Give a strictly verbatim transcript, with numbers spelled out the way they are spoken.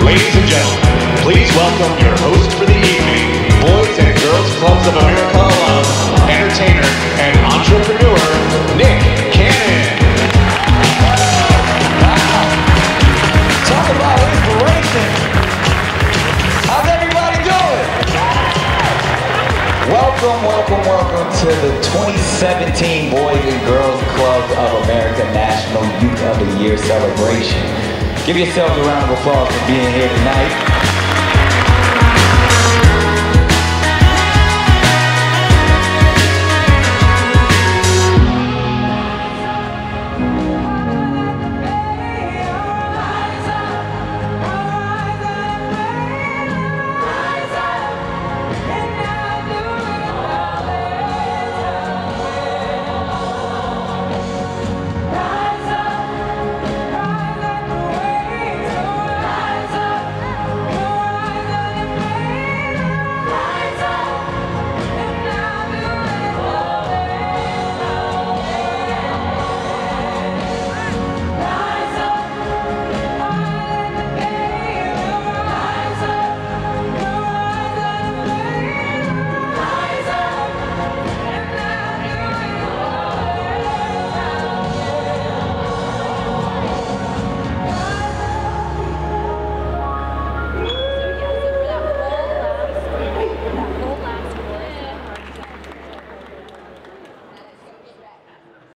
Ladies and gentlemen, please welcome your host for the evening, Boys and Girls Clubs of America alum, entertainer, and entrepreneur, Nick Cannon. Wow. Talk about inspiration. How's everybody doing? Welcome, welcome, welcome to the twenty seventeen Boys and Girls Clubs of America National Youth of the Year celebration. Give yourselves a round of applause for being here tonight.